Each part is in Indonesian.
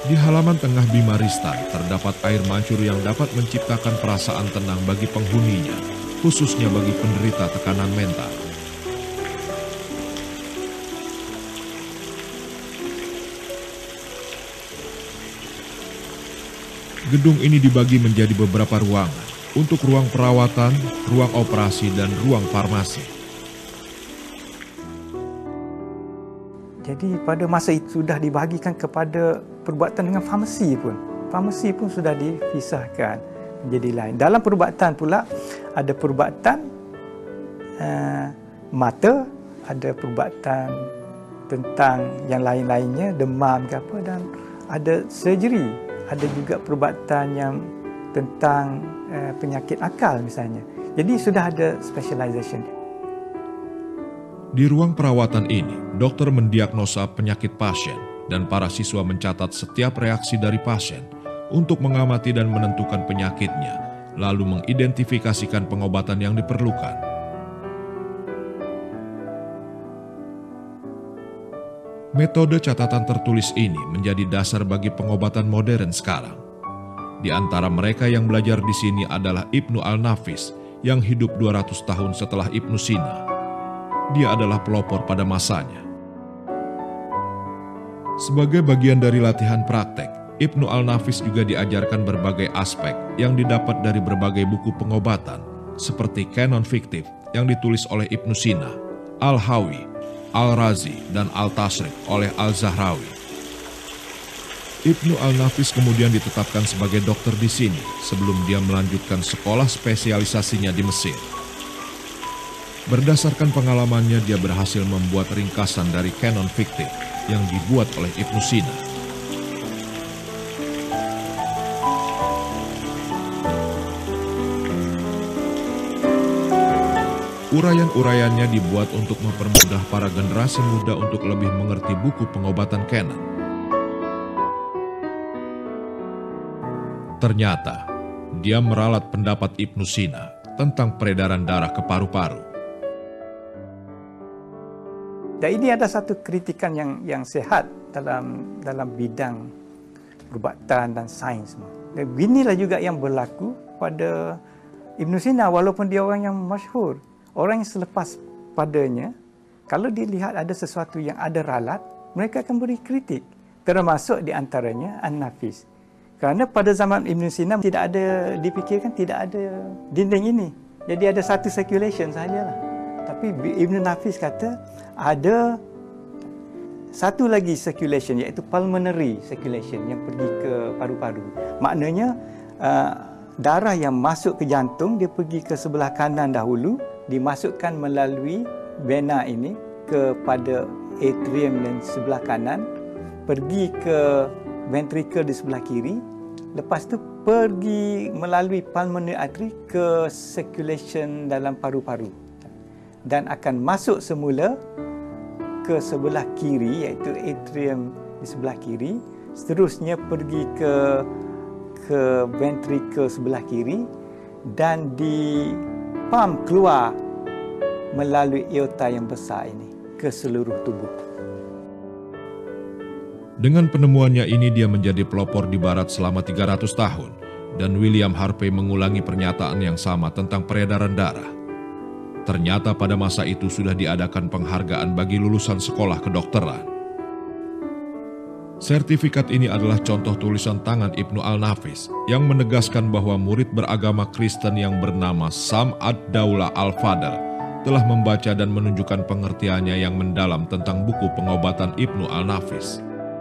Di halaman tengah Bimaristan terdapat air mancur yang dapat menciptakan perasaan tenang bagi penghuninya, khususnya bagi penderita tekanan mental. Gedung ini dibagi menjadi beberapa ruangan untuk ruang perawatan, ruang operasi, dan ruang farmasi. Jadi pada masa itu sudah dibahagikan kepada perubatan dengan farmasi pun. Farmasi pun sudah dipisahkan menjadi lain. Dalam perubatan pula ada perubatan mata, ada perubatan tentang yang lain-lainnya, demam ke apa, dan ada surgery. Ada juga perubatan yang tentang penyakit akal misalnya. Jadi sudah ada specialization. Di ruang perawatan ini, dokter mendiagnosa penyakit pasien dan para siswa mencatat setiap reaksi dari pasien untuk mengamati dan menentukan penyakitnya, lalu mengidentifikasikan pengobatan yang diperlukan. Metode catatan tertulis ini menjadi dasar bagi pengobatan modern sekarang. Di antara mereka yang belajar di sini adalah Ibnu Al-Nafis yang hidup 200 tahun setelah Ibnu Sina. Dia adalah pelopor pada masanya. Sebagai bagian dari latihan praktek, Ibnu Al-Nafis juga diajarkan berbagai aspek yang didapat dari berbagai buku pengobatan, seperti kanon fiktif yang ditulis oleh Ibnu Sina, Al-Hawi, Al-Razi, dan Al-Tasrif oleh Al-Zahrawi. Ibnu Al-Nafis kemudian ditetapkan sebagai dokter di sini sebelum dia melanjutkan sekolah spesialisasinya di Mesir. Berdasarkan pengalamannya, dia berhasil membuat ringkasan dari kanon fiktif yang dibuat oleh Ibnu Sina. Uraian-uraiannya dibuat untuk mempermudah para generasi muda untuk lebih mengerti buku pengobatan kanon. Ternyata, dia meralat pendapat Ibnu Sina tentang peredaran darah ke paru-paru. Dan ini ada satu kritikan yang sehat dalam bidang perubatan dan sains. Dan inilah juga yang berlaku pada Ibnu Sina, walaupun dia orang yang masyhur. Orang yang selepas padanya, kalau dilihat ada sesuatu yang ada ralat, mereka akan beri kritik. Termasuk di antaranya An-Nafis. Kerana pada zaman Ibnu Sina tidak ada, dipikirkan tidak ada dinding ini. Jadi ada satu circulation sahajalah. Tapi Ibn Nafis kata ada satu lagi circulation, iaitu pulmonary circulation yang pergi ke paru-paru. Maknanya darah yang masuk ke jantung, dia pergi ke sebelah kanan dahulu, dimasukkan melalui vena ini kepada atrium dan sebelah kanan, pergi ke ventricle di sebelah kiri, lepas tu pergi melalui pulmonary artery ke circulation dalam paru-paru. Dan akan masuk semula ke sebelah kiri, iaitu atrium di sebelah kiri, seterusnya pergi ke ventricle sebelah kiri dan dipam keluar melalui aorta yang besar ini ke seluruh tubuh. Dengan penemuannya ini dia menjadi pelopor di barat selama 300 tahun dan William Harvey mengulangi pernyataan yang sama tentang peredaran darah. Ternyata pada masa itu sudah diadakan penghargaan bagi lulusan sekolah kedokteran. Sertifikat ini adalah contoh tulisan tangan Ibnu Al-Nafis yang menegaskan bahwa murid beragama Kristen yang bernama Sam ad-Daula Al-Fadl telah membaca dan menunjukkan pengertiannya yang mendalam tentang buku pengobatan Ibnu Al-Nafis.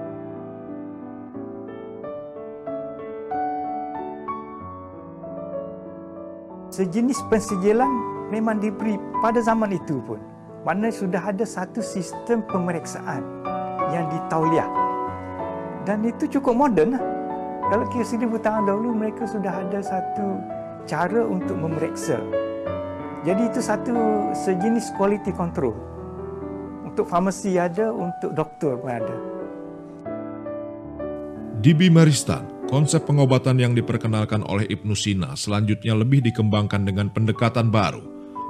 Sejenis pensijilan memang diberi pada zaman itu pun. Maknanya sudah ada satu sistem pemeriksaan yang ditauliah. Dan itu cukup moden. Kalau kira 1000 tahun dahulu, mereka sudah ada satu cara untuk memeriksa. Jadi itu satu sejenis quality control. Untuk farmasi ada, untuk doktor pun ada. Di Bimaristan, konsep pengobatan yang diperkenalkan oleh Ibnu Sina selanjutnya lebih dikembangkan dengan pendekatan baru.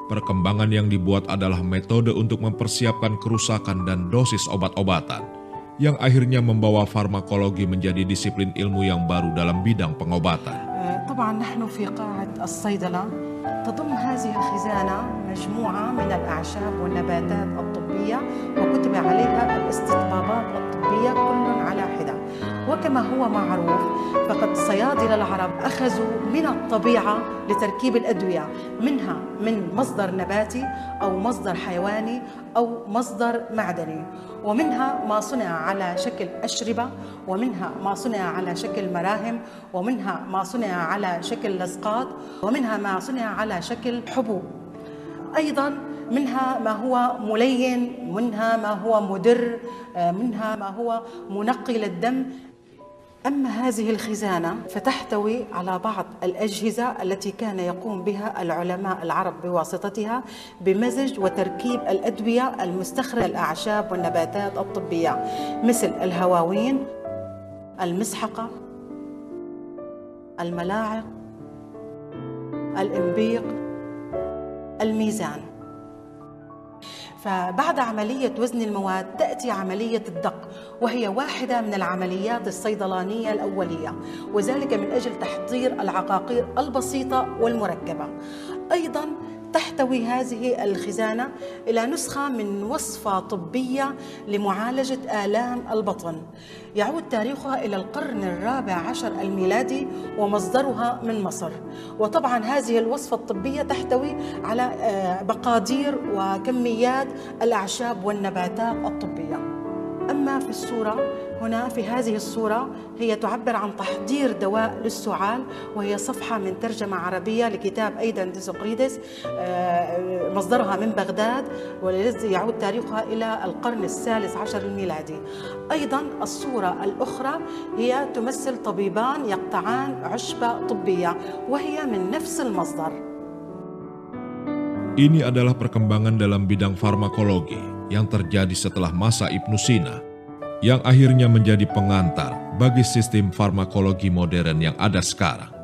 Perkembangan yang dibuat adalah metode untuk mempersiapkan kerusakan dan dosis obat-obatan. yang akhirnya membawa farmakologi menjadi disiplin ilmu yang baru dalam bidang pengobatan. طبعا نحن في قاعة الصيدلة تضم هذه الخزانة مجموعة من الأعشاب والنباتات الطبية وكتب عليها الاستطبابات الطبية كل على حدة. وكما هو معروف فقد صيادلة العرب أخذوا من الطبيعة لتركيب الأدوية، منها من مصدر نباتي أو مصدر حيواني أو مصدر معدني، ومنها ما صنع على شكل أشربة، ومنها ما صنع على شكل مراهم، ومنها ما صنع على شكل لصقات، ومنها ما صنع على شكل حبوب. أيضا منها ما هو ملين، منها ما هو مدر، منها ما هو منقي للدم. أما هذه الخزانة فتحتوي على بعض الأجهزة التي كان يقوم بها العلماء العرب بواسطتها بمزج وتركيب الأدوية المستخرجة من الأعشاب والنباتات الطبية، مثل الهواوين، المسحقة، الملاعق، الإنبيق، الميزان. فبعد عملية وزن المواد تأتي عملية الدق، وهي واحدة من العمليات الصيدلانية الأولية، وذلك من أجل تحضير العقاقير البسيطة والمركبة. أيضا تحتوي هذه الخزانة إلى نسخة من وصفة طبية لمعالجة آلام البطن، يعود تاريخها إلى القرن ال14 الميلادي ومصدرها من مصر. وطبعا هذه الوصفة الطبية تحتوي على مقادير وكميات الأعشاب والنباتات الطبية. أما في الصورة هنا، في هذه الصورة هي تعبر عن تحضير دواء للسعال، وهي صفحة من ترجمة عربية لكتاب أيضا ديسقريدس مصدرها من بغداد، والذي يعود تاريخها إلى القرن ال13 الميلادي. أيضا الصورة الأخرى هي تمثل طبيبان يقطعان عشبة طبية، وهي من نفس المصدر. Ini adalah perkembangan dalam bidang farmakologi yang terjadi setelah masa Ibnu Sina, yang akhirnya menjadi pengantar bagi sistem farmakologi modern yang ada sekarang.